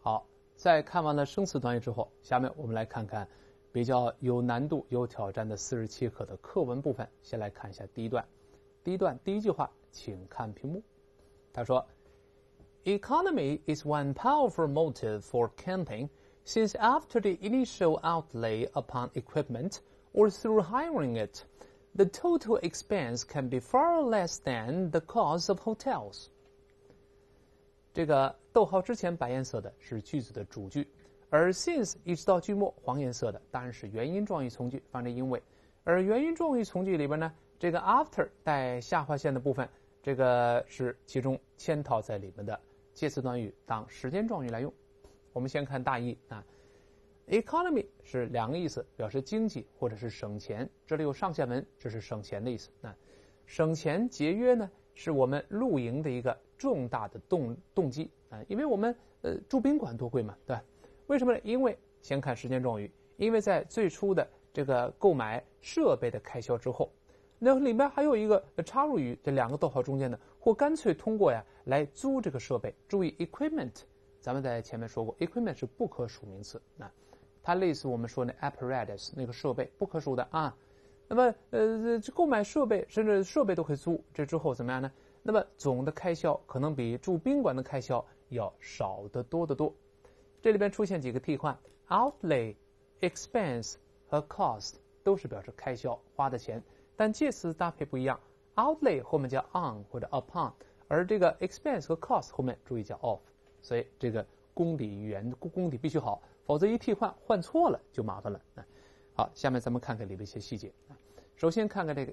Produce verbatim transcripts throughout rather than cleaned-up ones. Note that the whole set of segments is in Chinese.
好，在看完了生词短语之后，下面我们来看看比较有难度、有挑战的四十七课的课文部分。先来看一下第一段。第一段第一句话，请看屏幕。他说 Economy is one powerful motive for camping, since after the initial outlay upon equipment or through hiring it, the total expense can be far less than the cost of hotels. 这个逗号之前白颜色的是句子的主句，而 since 一直到句末黄颜色的当然是原因状语从句，放在因为。而原因状语从句里边呢，这个 after 带下划线的部分，这个是其中嵌套在里面的介词短语当时间状语来用。我们先看大意啊 ，economy 是两个意思，表示经济或者是省钱。这里有上下文，这是省钱的意思。那省钱节约呢，是我们露营的一个重大的动动机啊，因为我们呃住宾馆多贵嘛，对吧？为什么呢？因为先看时间状语，因为在最初的这个购买设备的开销之后。那里面还有一个插入语，这两个逗号中间的，或干脆通过呀来租这个设备。注意 equipment， 咱们在前面说过 ，equipment 是不可数名词，那它类似我们说的 apparatus 那个设备，不可数的啊。那么呃，购买设备甚至设备都可以租，这之后怎么样呢？那么总的开销可能比住宾馆的开销要少得多得多。这里边出现几个替换 ，outlay、expense 和 cost 都是表示开销花的钱。但介词搭配不一样 ，outlay 后面加 on 或者 upon， 而这个 expense 和 cost 后面注意加 of， 所以这个功底语言功底必须好，否则一替换换错了就麻烦了。好，下面咱们看看里的一些细节。首先看看这个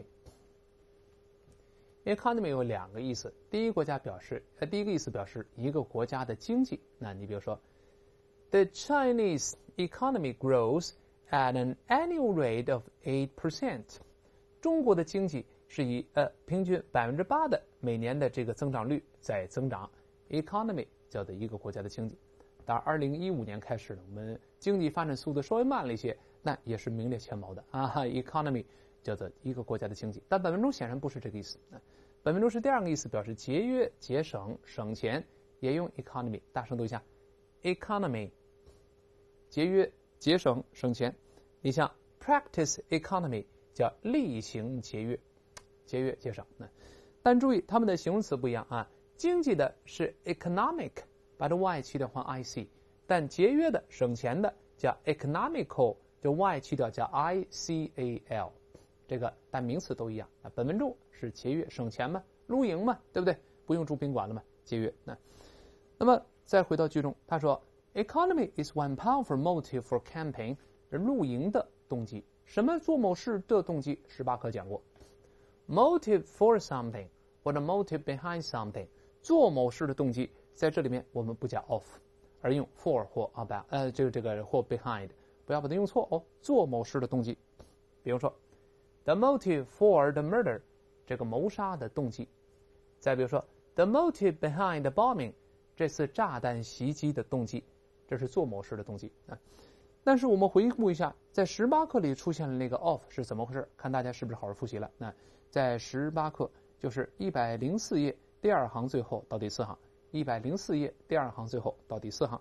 economy。economy 有两个意思，第一个国家表示，呃，第一个意思表示一个国家的经济。那你比如说 ，The Chinese economy grows at an annual rate of eight percent。中国的经济是以呃平均百分之八的每年的这个增长率在增长 ，economy 叫做一个国家的经济。当然，二零一五年开始呢，我们经济发展速度稍微慢了一些，那也是名列前茅的啊。economy 叫做一个国家的经济，但本文中显然不是这个意思。本文中是第二个意思，表示节约、节省、省钱，也用 economy。大声读一下 ，economy， 节约、节省、省钱。你像 practice economy。叫例行节约，节约节省。但注意它们的形容词不一样啊。经济的是 economic， 把这 y 去掉换 ic， 但节约的省钱的叫 economical， 就 y 去掉加 ical。这个但名词都一样啊。本文中是节约省钱嘛，露营嘛，对不对？不用住宾馆了嘛，节约。那那么再回到句中，他说 economy is one powerful motive for camping， 是露营的动机。什么做某事的动机？十八课讲过 ，motive for something 或者 motive behind something， 做某事的动机，在这里面我们不加 of， 而用 for 或 about， 呃，这个这个或 behind， 不要把它用错哦。做某事的动机，比如说 the motive for the murder， 这个谋杀的动机。再比如说 the motive behind the bombing， 这次炸弹袭击的动机，这是做某事的动机啊。但是我们回顾一下，在十八课里出现了那个 of 是怎么回事？看大家是不是好好复习了？那在十八课就是一百零四页第二行最后到第四行，一百零四页第二行最后到第四行。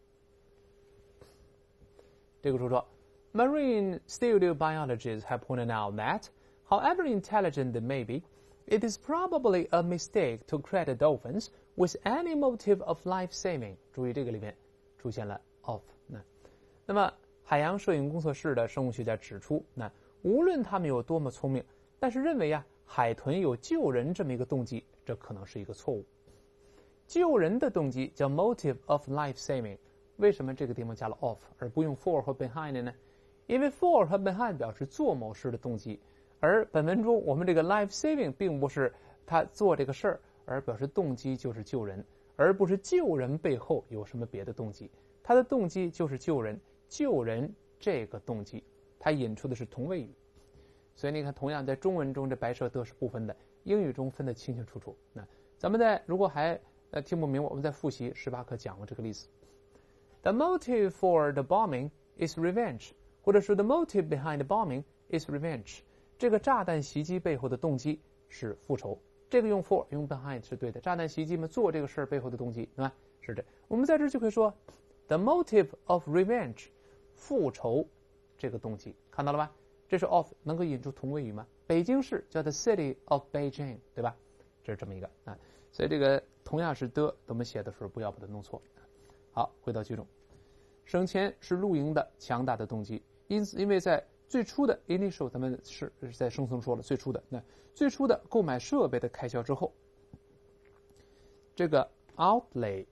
这个书说 ，Marine studio biologists have pointed out that, however intelligent they may be, it is probably a mistake to credit dolphins with any motive of life saving。注意这个里面出现了 of。那那么，海洋摄影工作室的生物学家指出，那无论他们有多么聪明，但是认为啊，海豚有救人这么一个动机，这可能是一个错误。救人的动机叫 motive of life saving， 为什么这个地方加了 of 而不用 for 和 behind 呢？因为 for 和 behind 表示做某事的动机，而本文中我们这个 life saving 并不是他做这个事儿，而表示动机就是救人，而不是救人背后有什么别的动机。他的动机就是救人。救人这个动机，它引出的是同位语，所以你看，同样在中文中这白色得是不分的，英语中分得清清楚楚。那咱们在如果还呃听不明白，我们再复习十八课讲过这个例子。The motive for the bombing is revenge， 或者说 the motive behind the bombing is revenge。这个炸弹袭击背后的动机是复仇。这个用 for 用 behind 是对的。炸弹袭击嘛，做这个事儿背后的动机，对吧？ 是这。我们在这就可以说 the motive of revenge， 复仇这个动机，看到了吧？这是 of 能够引出同位语吗？北京市叫 the city of Beijing， 对吧？这是这么一个啊，所以这个同样是的，我们写的时候不要把它弄错。好，回到句中，省钱是露营的强大的动机，因此因为在最初的 initial， 咱们是在生词中说了最初的那最初的购买设备的开销之后，这个 outlay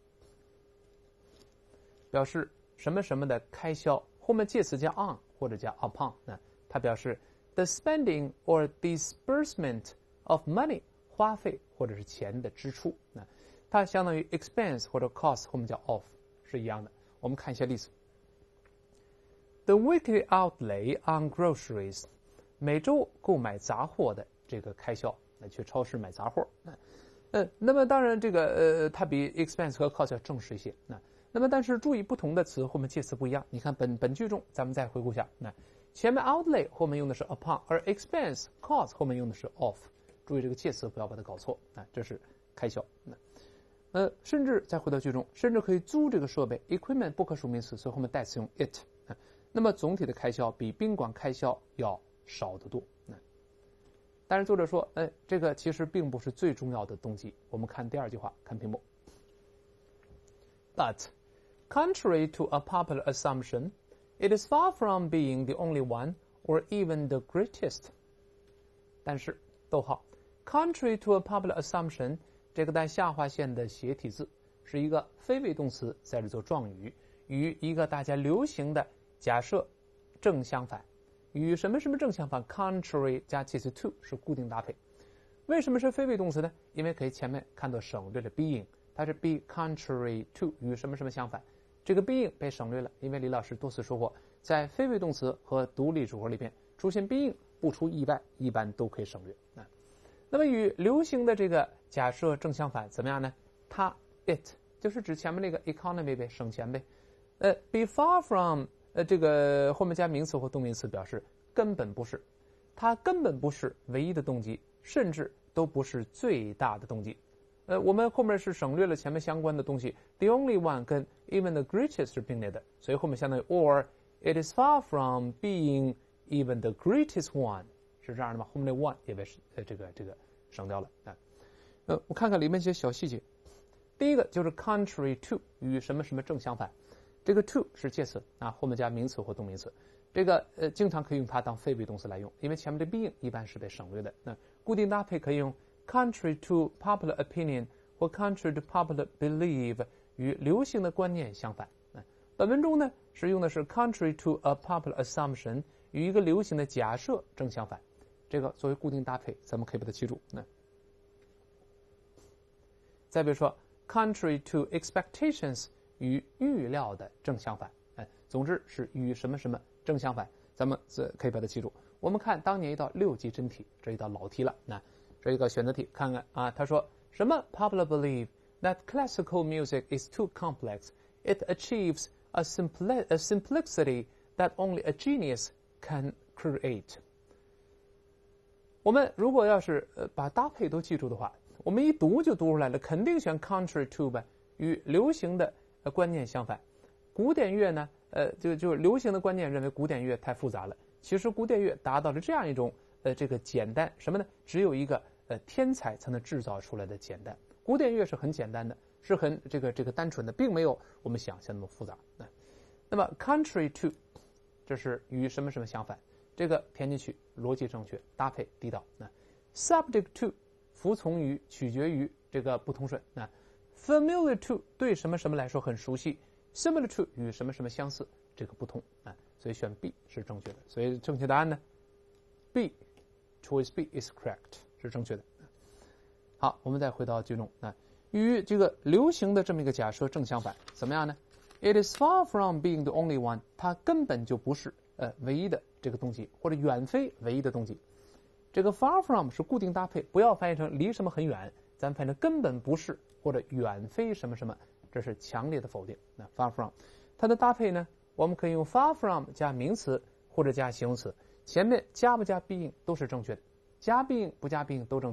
表示什么什么的开销，后面介词加 on 或者加 upon， 那它表示 the spending or disbursement of money， 花费或者是钱的支出，那它相当于 expense 或者 cost 后面叫 of 是一样的。我们看一些例子。The weekly outlay on groceries， 每周购买杂货的这个开销，来去超市买杂货。呃，那么当然这个呃，它比 expense 和 cost 要正式一些。那那么但是注意不同的词后面介词不一样。你看本本句中，咱们再回顾一下，那前面 outlay 后面用的是 upon， 而 expense cost 后面用的是 of。注意这个介词不要把它搞错啊，这是开销。那呃，甚至再回到句中，甚至可以租这个设备 equipment 不可数名词，所以后面代词用 it。那么总体的开销比宾馆开销要少得多。但是作者说，哎，这个其实并不是最重要的动机。我们看第二句话，看屏幕。But, contrary to a popular assumption, it is far from being the only one or even the greatest. 但是，逗号 ，contrary to a popular assumption， 这个带下划线的斜体字是一个非谓动词，在这做状语，与一个大家流行的假设正相反，与什么什么正相反 contrary 加介词 to 是固定搭配。为什么是非谓动词呢？因为可以前面看到省略了 being， 它是 be contrary to 与什么什么相反，这个 being 被省略了，因为李老师多次说过，在非谓动词和独立组合里边出现 being 不出意外一般都可以省略。啊，那么与流行的这个假设正相反怎么样呢？它 it 就是指前面那个 economy 呗，省钱呗。呃 be far from呃，这个后面加名词或动名词表示根本不是，它根本不是唯一的动机，甚至都不是最大的动机。呃，我们后面是省略了前面相关的东西 ，the only one 跟 even the greatest 是并列的，所以后面相当于 or it is far from being even the greatest one， 是这样的吗？后面那 one 也被呃这个这个省掉了啊。呃，我看看里面一些小细节。第一个就是 contrary to 与什么什么正相反。这个 to 是介词啊，后面加名词或动名词，这个呃经常可以用它当非谓动词来用，因为前面的 being 一般是被省略的。那固定搭配可以用 contrary to popular opinion 或 contrary to popular belief， 与流行的观念相反。本文中呢是用的是 contrary to a popular assumption， 与一个流行的假设正相反。这个作为固定搭配，咱们可以把它记住。那再比如说 contrary to expectations。与预料的正相反，哎，总之是与什么什么正相反，咱们可以把它记住。我们看当年一道六级真题，这一道老题了。那这一个选择题，看看啊，他说什么 popular believe that classical music is too complex, it achieves a, simpli a simplicity that only a genius can create。我们如果要是呃把搭配都记住的话，我们一读就读出来了，肯定选 contrary to 呗，与流行的呃观念相反。古典乐呢，呃，就就流行的观念认为古典乐太复杂了。其实古典乐达到了这样一种呃这个简单什么呢？只有一个呃天才才能制造出来的简单。古典乐是很简单的，是很这个这个单纯的，并没有我们想象那么复杂。那那么 contrary to， 这是与什么什么相反，这个填进去逻辑正确，搭配地道。那 subject to 服从于取决于这个不通顺。那 familiar to 对什么什么来说很熟悉 ，similar to 与什么什么相似，这个不同啊，所以选 B 是正确的。所以正确答案呢 ，B choice B is correct 是正确的。好，我们再回到句中啊，与这个流行的这么一个假设正相反，怎么样呢 ？It is far from being the only one， 它根本就不是呃唯一的这个东西，或者远非唯一的东西。这个 far from 是固定搭配，不要翻译成离什么很远，咱翻译成根本不是或者远非什么什么，这是强烈的否定。那 far from 它的搭配呢，我们可以用 far from 加名词或者加形容词，前面加不加 being 都是正确的，加 being 不加 being 都正确。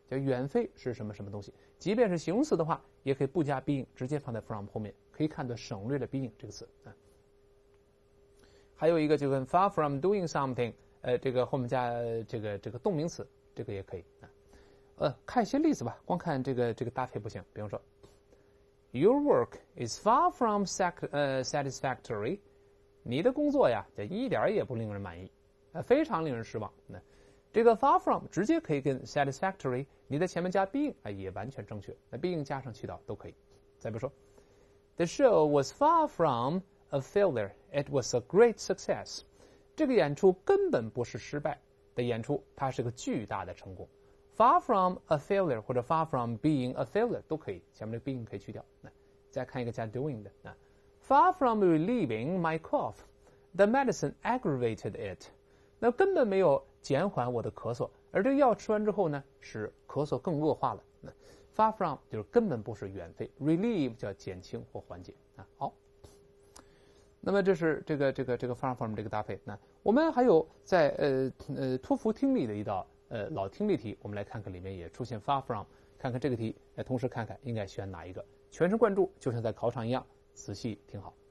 叫远飞是什么什么东西。即便是形容词的话，也可以不加 being， 直接放在 from 后面，可以看作省略了 being 这个词啊。还有一个就跟 far from doing something， 呃，这个后面加这个这个动名词，这个也可以啊。呃，看一些例子吧，光看这个这个搭配不行。比方说 ，Your work is far from sac 呃 satisfactory， 你的工作呀，这一点也不令人满意，呃，非常令人失望。那这个 far from 直接可以跟 satisfactory， 你在前面加 being 啊，也完全正确。那 being 加上去掉都可以。再比如说 ，The show was far from a failure. It was a great success. 这个演出根本不是失败的演出，它是个巨大的成功。Far from a failure 或者 far from being a failure 都可以，前面的 being 可以去掉。那再看一个加 doing 的啊 ，Far from relieving my cough, the medicine aggravated it. 那根本没有减缓我的咳嗽，而这个药吃完之后呢，使咳嗽更恶化了。那 Far from 就是根本不是远飞 ，relieve 叫减轻或缓解啊。好。那么这是这个这个这个 far from 这个搭配。那我们还有在呃呃托福听力的一道呃老听力题，我们来看看里面也出现 far from， 看看这个题，呃同时看看应该选哪一个，全神贯注，就像在考场一样，仔细听好。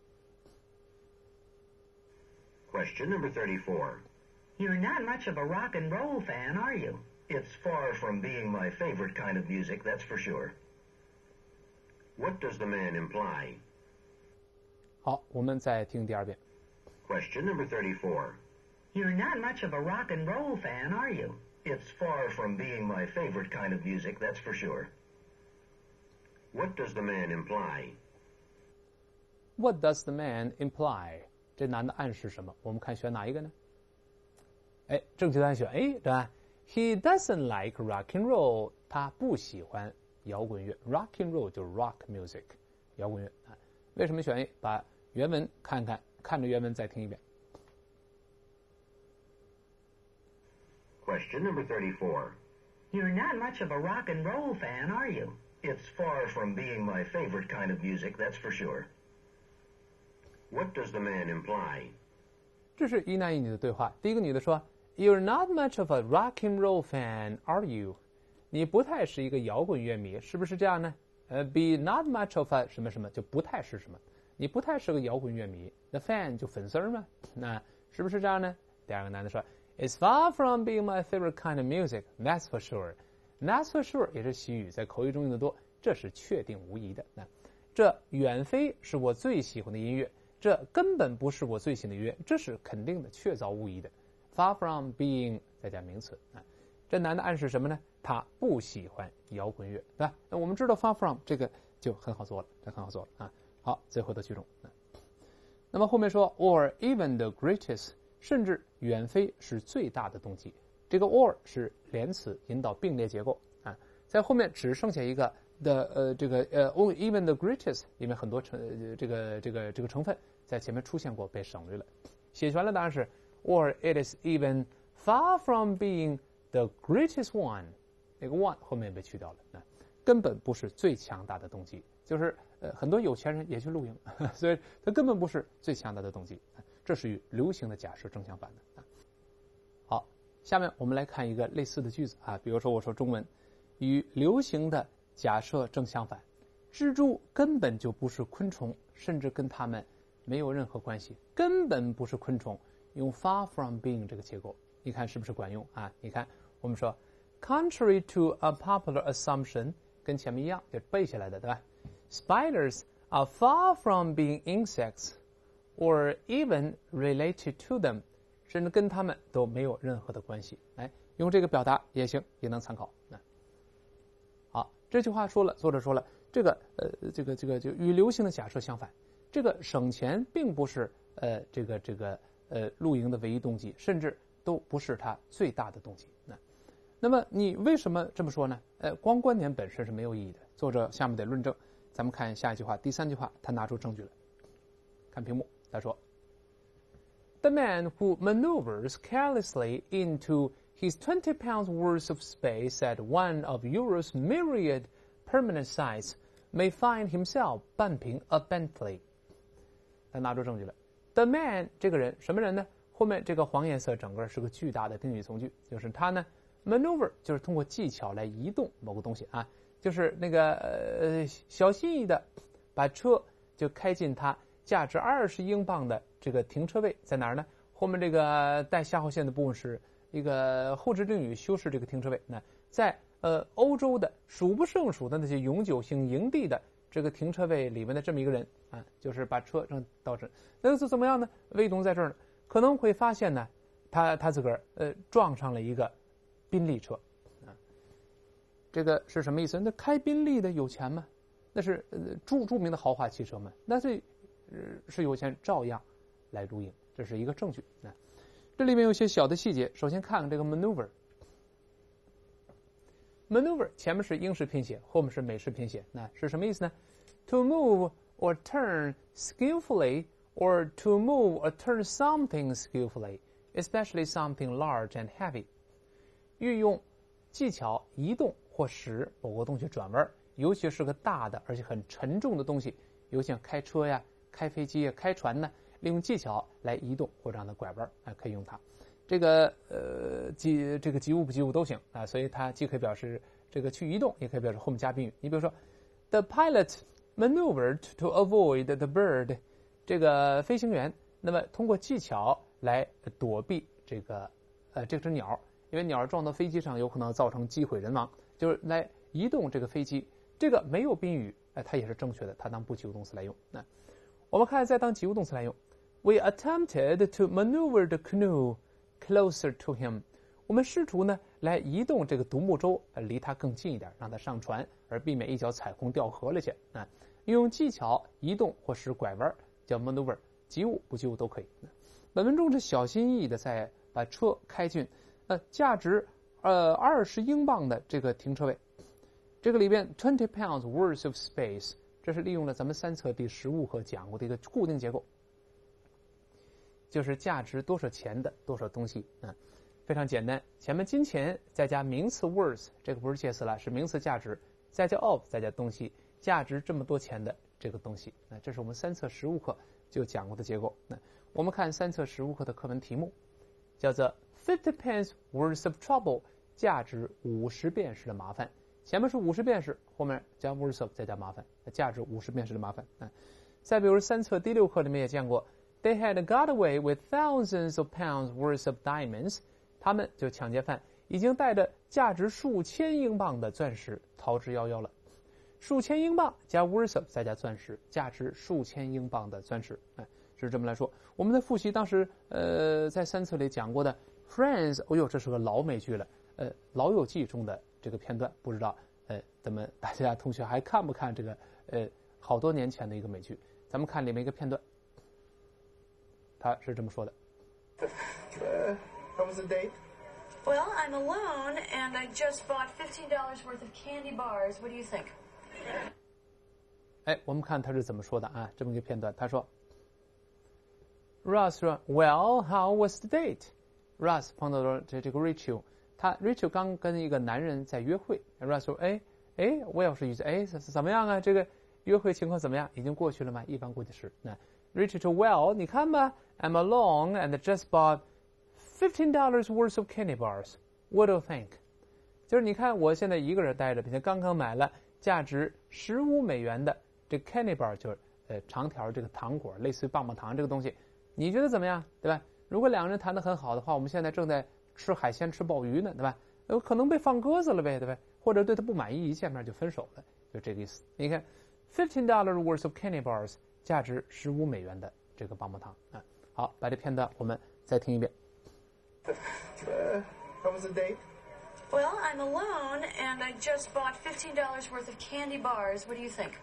Question number thirty-four. You're not much of a rock and roll fan, are you? It's far from being my favorite kind of music, that's for sure. What does the man imply? 好，我们再听第二遍。 Question number thirty-four. You're not much of a rock and roll fan, are you? It's far from being my favorite kind of music, that's for sure. What does the man imply? What does the man imply? 这男的暗示什么？我们看选哪一个呢？哎，正确答案选 A， 对吧 ？He doesn't like rock and roll， 他不喜欢摇滚乐。Rock and roll 就是 rock music， 摇滚乐啊。为什么选 A？ 把原文看看，看着原文再听一遍。 Question number thirty-four. You're not much of a rock and roll fan, are you? It's far from being my favorite kind of music, that's for sure. What does the man imply? 这是一男一女的对话。第一个女的说 ：“You're not much of a rock and roll fan, are you？” 你不太是一个摇滚乐迷，是不是这样呢？呃 ，be not much of a 什么什么就不太是什么，你不太是个摇滚乐迷。那 fan 就粉丝嘛，那是不是这样呢？第二个男的说 ：“It's far from being my favorite kind of music, that's for sure. That's for sure 也是习语，在口语中用的多，这是确定无疑的。那这远非是我最喜欢的音乐。”这根本不是我最喜欢的音乐，这是肯定的，确凿无疑的。Far from being 再加名词啊，这男的暗示什么呢？他不喜欢摇滚乐，对吧？那我们知道 far from 这个就很好做了，这很好做了啊。好，最后的句中，那么后面说 or even the greatest， 甚至远非是最大的动机。这个 or 是连词引导并列结构啊，在后面只剩下一个。的呃这个呃 even the greatest 里面很多成、呃、这个这个这个成分在前面出现过，被省略了。写全了答案是 or it is even far from being the greatest one， 那个 one 后面被去掉了，那根本不是最强大的动机，就是呃很多有钱人也去露营，所以它根本不是最强大的动机，这是与流行的假设正相反的。好，下面我们来看一个类似的句子啊，比如说我说中文与流行的假设正相反，蜘蛛根本就不是昆虫，甚至跟它们没有任何关系，根本不是昆虫。用 far from being 这个结构，你看是不是管用啊？你看，我们说 contrary to a popular assumption， 跟前面一样，就背下来的，对吧 ？Spiders are far from being insects, or even related to them， 甚至跟它们都没有任何的关系。哎，用这个表达也行，也能参考。那这句话说了，作者说了，这个呃，这个这个就与流行的假设相反，这个省钱并不是呃这个这个呃露营的唯一动机，甚至都不是它最大的动机。那那么你为什么这么说呢？呃，光观点本身是没有意义的。作者下面得论证。咱们看下一句话，第三句话，他拿出证据了。看屏幕，他说 ：“The man who maneuvers carelessly into his twenty pounds worth of space at one of Europe's myriad permanent sites may find himself bumping a Bentley。”他拿出证据了。The man 这个人什么人呢？后面这个黄颜色整个是个巨大的定语从句，就是他呢 maneuver 就是通过技巧来移动某个东西啊，就是那个呃小心翼翼的把车就开进它价值二十英镑的这个停车位，在哪儿呢？后面这个带下划线的部分是一个后置定语修饰这个停车位。那在呃欧洲的数不胜数的那些永久性营地的这个停车位里面的这么一个人啊，就是把车扔到这，那是怎么样呢？魏董在这儿呢，可能会发现呢，他他自个儿呃撞上了一个宾利车啊，这个是什么意思？那开宾利的有钱吗？那是呃著著名的豪华汽车吗？那这、呃、是有钱照样来录影，这是一个证据啊。这里面有些小的细节，首先看看这个 maneuver。maneuver 前面是英式拼写，后面是美式拼写，那是什么意思呢？ To move or turn skillfully, or to move or turn something skillfully, especially something large and heavy. 运用技巧移动或使某个东西转弯，尤其是个大的而且很沉重的东西，尤其像开车呀、开飞机呀、开船呢，利用技巧来移动或者让它拐弯，啊，可以用它。这个呃及这个及物不及物都行啊，所以它既可以表示这个去移动，也可以表示后面加宾语。你比如说 ，the pilot maneuvered to avoid the bird， 这个飞行员那么通过技巧来躲避这个呃这只鸟，因为鸟撞到飞机上有可能造成机毁人亡，就是来移动这个飞机。这个没有宾语，哎，它也是正确的，它当不及物动词来用。那我们看再当及物动词来用 ，We attempted to maneuver the canoe closer to him， 我们试图呢来移动这个独木舟，呃，离他更近一点，让他上船，而避免一脚踩空掉河里去。啊，用技巧移动或使拐弯叫 maneuver， 及物不及物都可以。本文中是小心翼翼的在把车开进呃价值呃二十英镑的这个停车位，这个里边 twenty pounds worth of space， 这是利用了咱们三册第十五课讲过的一个固定结构。就是价值多少钱的多少东西啊，非常简单。前面金钱再加名词 worth， 这个不是介词了，是名词价值，再加 of 再加东西，价值这么多钱的这个东西。那这是我们三册十五课就讲过的结构。那我们看三册十五课的课文题目，叫做 fifty pence worth of trouble， 价值五十便士的麻烦。前面是五十便士，后面加 worth of 再加麻烦，价值五十便士的麻烦。啊，再比如三册第六课里面也见过。They had got away with thousands of pounds worth of diamonds， 他们就抢劫犯已经带着价值数千英镑的钻石逃之夭夭了。数千英镑加 worth of 再加钻石，价值数千英镑的钻石，哎，是这么来说。我们在复习当时呃在三册里讲过的 Friends， 哦呦，这是个老美剧了，呃，《老友记》中的这个片段，不知道呃咱们大家同学还看不看这个呃好多年前的一个美剧？咱们看里面一个片段。他是这么说的。 Uh, how was the date? Well, I'm alone, and I just bought fifteen dollars worth of candy bars. What do you think? 哎，我们看他是怎么说的啊？这么一个片段，他说 ，Russ 说 ，Well, how was the date? Russ 碰到了这这个 Rachel， 他 Rachel 刚跟一个男人在约会。Russ 说，哎哎，Well 是意思，哎怎么样啊？这个约会情况怎么样？已经过去了吗？一般估计是那。Rachel 说 ，Well， 你看吧 ，I'm alone and just bought fifteen dollars worth of candy bars. What do you think？ 就是你看，我现在一个人待着，并且刚刚买了价值十五美元的这 candy bar， 就是呃长条这个糖果，类似于棒棒糖这个东西，你觉得怎么样？对吧？如果两个人谈得很好的话，我们现在正在吃海鲜、吃鲍鱼呢，对吧？有可能被放鸽子了呗，对吧？或者对他不满意，一见面就分手了，就这个意思。你看 ，fifteen dollars worth of candy bars。价值十五美元的这个棒棒糖啊，好，把这片段我们再听一遍。 Uh, how was the date? Well, I'm alone, and I just bought fifteen dollars worth of candy bars. What do you think?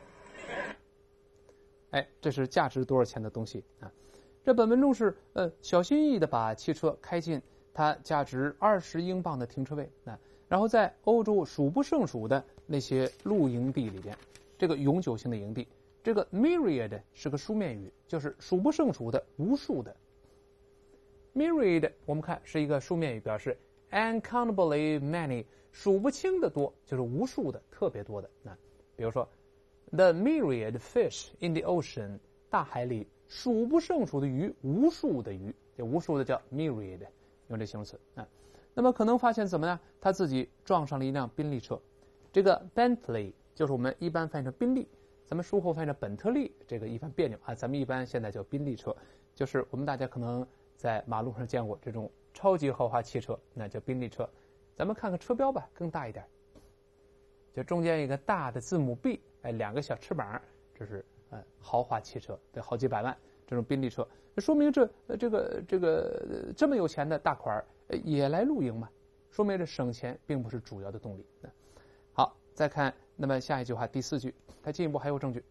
哎，这是价值多少钱的东西啊？这本文中是呃小心翼翼的把汽车开进它价值二十英镑的停车位啊，然后在欧洲数不胜数的那些露营地里边，这个永久性的营地。这个 myriad 是个书面语，就是数不胜数的、无数的。myriad 我们看是一个书面语，表示 uncountably many， 数不清的多，就是无数的、特别多的。那比如说 the myriad fish in the ocean， 大海里数不胜数的鱼，无数的鱼，这无数的叫 myriad， 用这形容词啊。 那么可能发现怎么呢？他自己撞上了一辆宾利车，这个 Bentley 就是我们一般翻译成宾利，咱们术后翻译成本特利，这个一般别扭啊，咱们一般现在叫宾利车，就是我们大家可能在马路上见过这种超级豪华汽车，那叫宾利车。咱们看看车标吧，更大一点，就中间一个大的字母 B， 哎，两个小翅膀，这是呃豪华汽车，得好几百万这种宾利车，说明这呃这个这个这么有钱的大款呃也来露营嘛，说明这省钱并不是主要的动力。好，再看那么下一句话第四句，他进一步还有证据。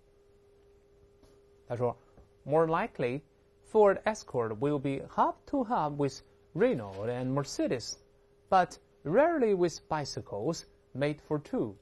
他说 ，More likely, Ford Escort will be hub to hub with Renault and Mercedes, but rarely with bicycles made for two.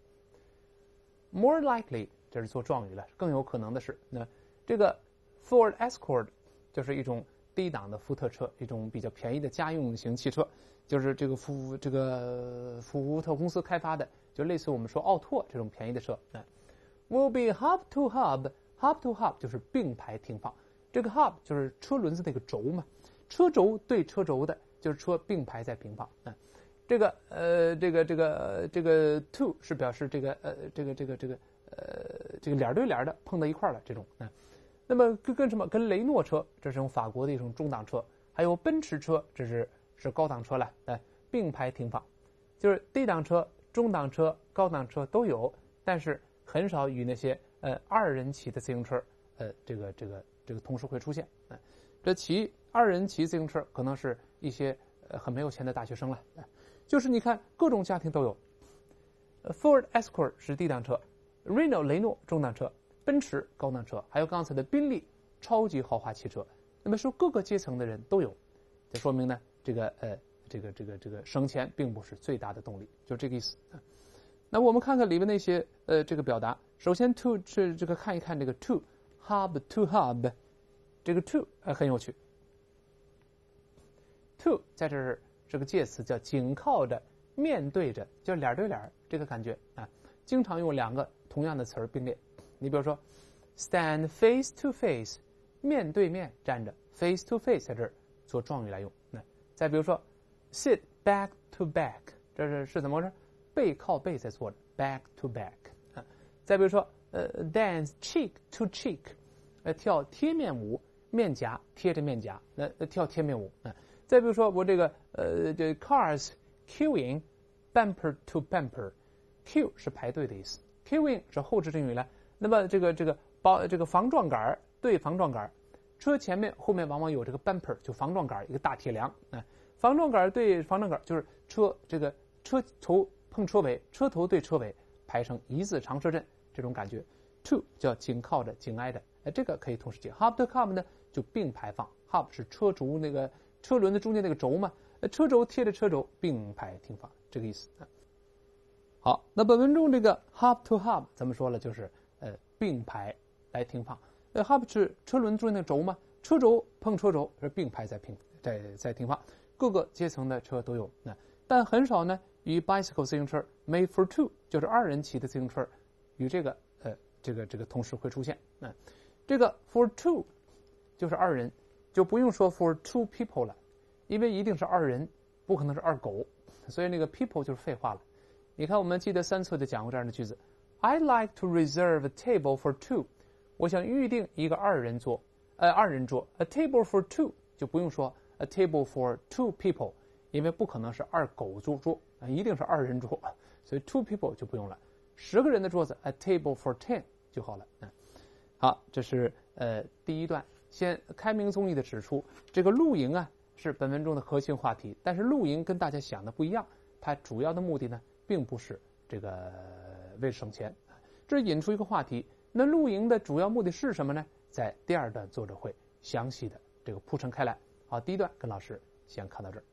More likely 这是做状语了，更有可能的是，那这个 Ford Escort 就是一种低档的福特车，一种比较便宜的家用型汽车，就是这个福这个福特公司开发的，就类似我们说奥拓这种便宜的车。嗯 ，will be hub to hub。Hub to hub 就是并排停放，这个 hub 就是车轮子那个轴嘛，车轴对车轴的，就是车并排在平放。嗯，这个呃这个这个这个 to 是表示这个呃这个这个这个呃这个脸对脸的碰到一块了这种。嗯，那么跟跟什么？跟雷诺车，这是用法国的一种中档车，还有奔驰车，这是是高档车了。哎，并排停放，就是低档车、中档车、高档车都有，但是很少与那些呃，二人骑的自行车，呃，这个这个这个同时会出现。呃、这骑二人骑自行车可能是一些呃很没有钱的大学生了。呃、就是你看各种家庭都有。呃、Ford Escort 是低档车 ，Renault 雷诺中档车，奔驰高档车，还有刚才的宾利超级豪华汽车。那么说各个阶层的人都有，这说明呢，这个呃这个这个这个省钱并不是最大的动力，就这个意思。呃那我们看看里面那些呃这个表达。首先 to 是这个看一看这个 to hub to hub， 这个 to 呃很有趣。to 在这儿这个介词叫紧靠着、面对着，叫脸对脸这个感觉啊，经常用两个同样的词儿并列。你比如说 stand face to face， 面对面站着 ，face to face 在这儿做状语来用。那再比如说 sit back to back， 这是是怎么回事？背靠背在坐着 ，back to back。啊，再比如说，呃 ，dance cheek to cheek， 呃，跳贴面舞，面颊贴着面颊，那、呃、跳贴面舞。啊，再比如说我这个呃，这 cars queuing bumper to bumper，queue 是排队的意思 ，queuing 是后置定语了。那么这个这个保这个防撞杆对防撞杆，车前面后面往往有这个 bumper， 就防撞杆一个大铁梁。啊，防撞杆对防撞杆就是车这个车头碰车尾，车头对车尾排成一字长车阵，这种感觉。to 叫紧靠着、紧挨的，哎，这个可以同时接。hub to hub 呢就并排放 ，hub 是车轴那个车轮的中间那个轴嘛，车轴贴着车轴并排停放，这个意思。好，那本文中这个 hub to hub 咱们说了就是呃并排来停放，呃 hub 是车轮中间那个轴嘛，车轴碰车轴是并排在平在在停放，各个阶层的车都有，那但很少呢。与 bicycle 自行车 made for two 就是二人骑的自行车，与这个呃这个这个同时会出现。嗯，这个 for two 就是二人，就不用说 for two people 了，因为一定是二人，不可能是二狗，所以那个 people 就是废话了。你看，我们记得三册就讲过这样的句子 ：I like to reserve a table for two。我想预定一个二人桌，呃二人桌 ，a table for two 就不用说 a table for two people。因为不可能是二狗桌桌啊，一定是二人桌，所以 two people 就不用了。十个人的桌子 a table for ten 就好了。嗯，好，这是呃第一段，先开明综艺的指出，这个露营啊是本文中的核心话题，但是露营跟大家想的不一样，它主要的目的呢并不是这个为了省钱，这引出一个话题。那露营的主要目的是什么呢？在第二段作者会详细的这个铺陈开来。好，第一段跟老师先看到这儿。